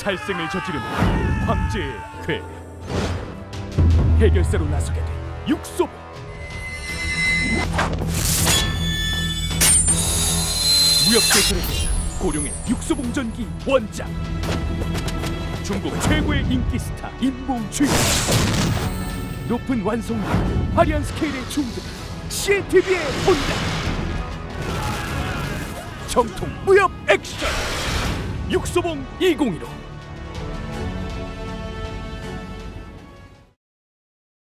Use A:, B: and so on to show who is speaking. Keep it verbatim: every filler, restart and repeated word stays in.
A: 살생을 저지른 황제의 괴. 해결사로 나서게 된 육소봉. 무협대설에서 고룡의 육소봉전기 원작. 중국 최고의 인기 스타 임봉주연. 높은 완성도, 화려한 스케일의 중국 씨티비에 온다. 정통 무협 액션 육소봉 이천십오.